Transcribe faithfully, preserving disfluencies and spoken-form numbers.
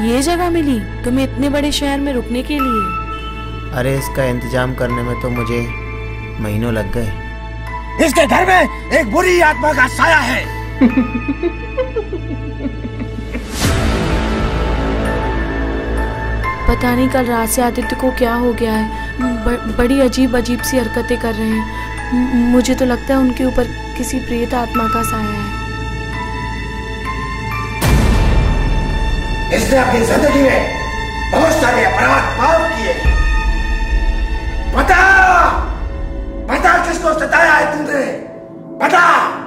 ये जगह मिली तुम्हें इतने बड़े शहर में रुकने के लिए? अरे इसका इंतजाम करने में तो मुझे महीनों लग गए। इसके घर में एक बुरी आत्मा का साया है। पता नहीं कल रात से आदित्य को क्या हो गया है। ब, बड़ी अजीब अजीब सी हरकतें कर रहे हैं। मुझे तो लगता है उनके ऊपर किसी प्रेत आत्मा का साया है। इसने अपनी जिंदगी में बहुत सारे अपराध पाप किए। बता, बता किसको सताया है तुमने? बता।